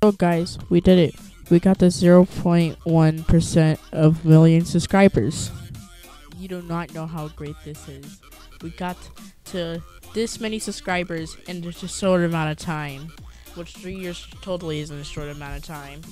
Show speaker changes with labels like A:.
A: So guys, we did it. We got the 0.1% of million subscribers. You do not know how great this is. We got to this many subscribers in just a short amount of time, which 3 years totally isn't a short amount of time.